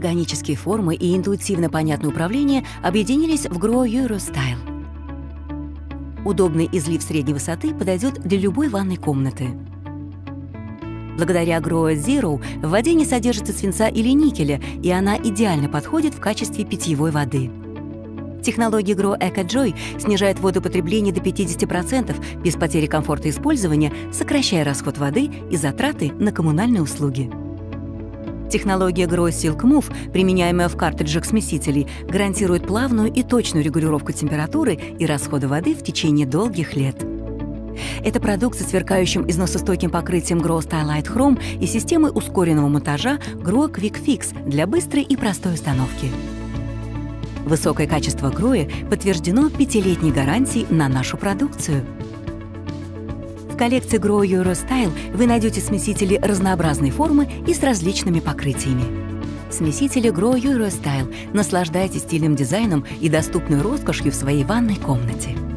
Органические формы и интуитивно понятное управление объединились в Grow Euro Style. Удобный излив средней высоты подойдет для любой ванной комнаты. Благодаря Grow Zero в воде не содержится свинца или никеля, и она идеально подходит в качестве питьевой воды. Технология Grow EcoJoy снижает водопотребление до 50% без потери комфорта использования, сокращая расход воды и затраты на коммунальные услуги. Технология Grow Silk Move, применяемая в картриджах смесителей, гарантирует плавную и точную регулировку температуры и расхода воды в течение долгих лет. Это продукт со сверкающим износостойким покрытием Grow Stylight Chrome и системой ускоренного монтажа Grow Quick Fix для быстрой и простой установки. Высокое качество Grow подтверждено 5-летней гарантией на нашу продукцию. В коллекции Grow Euro Style вы найдете смесители разнообразной формы и с различными покрытиями. Смесители Grow Euro Style. Наслаждайтесь стильным дизайном и доступной роскошью в своей ванной комнате.